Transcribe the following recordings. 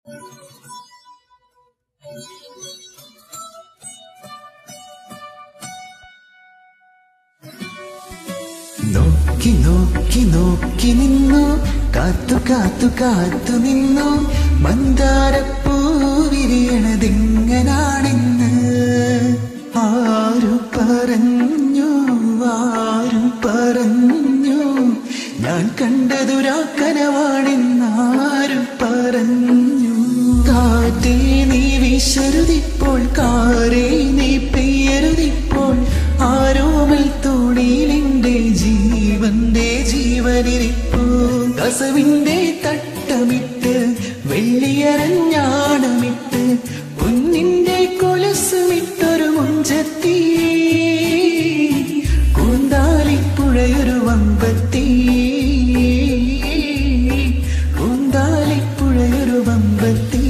നോക്കി നോക്കി നോക്കി നിന്നു, കാത്തു കാത്തു കാത്തു നിന്നു, മന്ദാരപ്പൂ വിരിയണതെങ്ങനാണെന്ന്. ആരു പറഞ്ഞു, ആരു പറഞ്ഞു, ഞാൻ കണ്ടതൊരാ കനവാണെന്നാരു പറഞ്ഞു. കാറ്റേ നീ വീശരുതിപ്പോൾ, കാരേ നീ പെയ്യരുതിപ്പോൾ, ആരോമൽ തോണിയിലെന്റെ ജീവന്റെ ജീവനിരിപ്പൂ. കസവിന്റെ തട്ടമിട്ട് വെള്ളിയരഞ്ഞാണമിട്ട് പൊന്നിന്റെ കൊലുസുമിട്ടൊരു മുഞ്ചത്തി, കൂന്താലിപ്പുഴയൊരു വമ്പത്തി, കൂന്താലിപ്പുഴയൊരു വമ്പത്തി.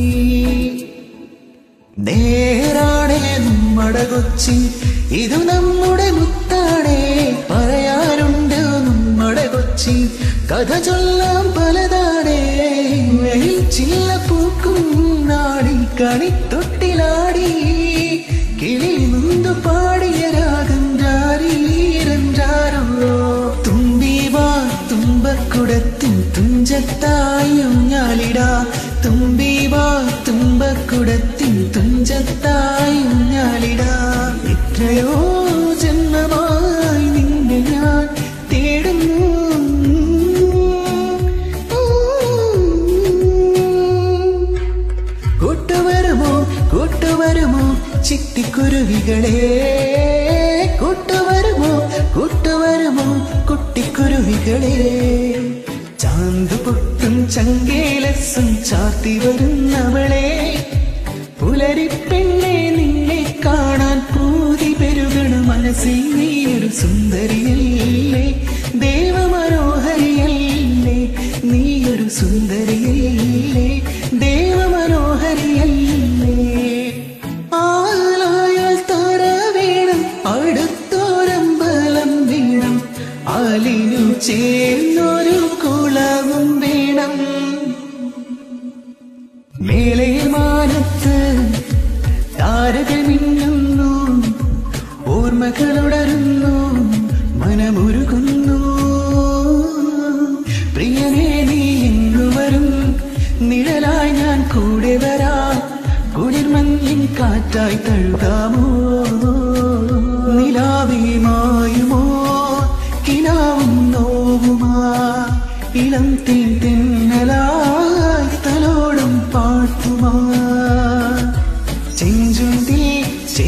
നേരാണേ നമ്മുടെ കൊച്ചി, ഇതു നമ്മുടെ മുത്താണേ, പറയാനുണ്ട് നമ്മുടെ കൊച്ചി, കഥ ചൊല്ലാം പലതാണേ. ചില്ല പൂക്കും നാടി കണിത്തൊട്ടിലാടി, കിളി മുന്തു പാടിയ രാഗം രാരീരോ. തുമ്പി വാ തുമ്പക്കുടത്തിൻ തുഞ്ചത്തായും ഞാലിടാ, തുമ്പി വാ തുമ്പക്കുടത്തിൻ തുഞ്ചത്തായും ഞാലിടാ. എത്രയോ ജന്മമായി നിന്നെ ഞാൻ തേടുന്നു, കൂട്ടുവരുമോ കൂട്ടുവരുമോ ചിട്ടിക്കുരുവികളെ, കൂട്ടുവരുമോ കൂട്ടുവരുമോ കുട്ടിക്കുരുവികളെ. ചാന്ത് പൊട്ടും ചങ്കേലസും ചാർത്തി വരുന്നവളെ, പുലരിപ്പെണ്ണെ നിന്നെ കാണാൻ പൂതി പെരുകണ മനസ്സിൽ. നീയൊരു സുന്ദരിയല്ലേ, ദേവമനോഹരിയല്ലേ, നീയൊരു സുന്ദരിയല്ലേ, ദേവമനോഹരിയല്ലേ. ആലായാൽ തറ വേണം, അടുത്തോരമ്പലം വേണം, ആലിനു ചേർന്നൊരു കുളവും വേണം. മേലെ മാനത്ത് താരകൾ മിന്നുന്നു, ഓർമ്മകളുടരുന്നു, മനമുരുകുന്നു. പ്രിയനേ നീ എന്നു വരും, നിഴലായി ഞാൻ കൂടെ വരാം, കുളിർമഞ്ഞിൻ കാറ്റായി തഴുകാമോ. നിലാവേ മായുമോ കിനാവും നോവുമാ, ഇളം തേൻ തെന്നലായി തലോടും പാട്ടുമാ. ചെഞ്ചുണ്ടിൽ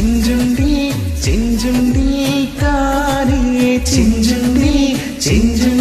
ചെഞ്ചുണ്ടിൽ ചെഞ്ചുണ്ടിൽ താനേ, ചെഞ്ചുണ്ടിൽ ചെഞ്ചുണ്ടിൽ